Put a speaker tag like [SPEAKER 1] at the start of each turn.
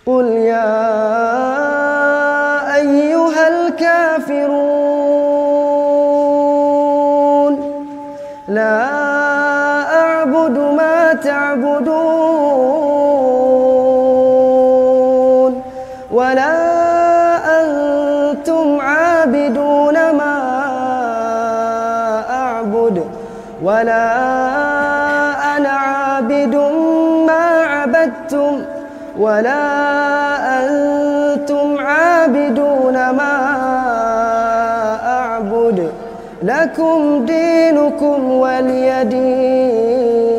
[SPEAKER 1] قل يا أيها الكافرون لا أعبد ما تعبدون ولا أنتم عابدون ما أعبد ولا أنا عابد ما عبدتم ولا أنتم عابدون ما أعبد لكم دينكم ولي دين.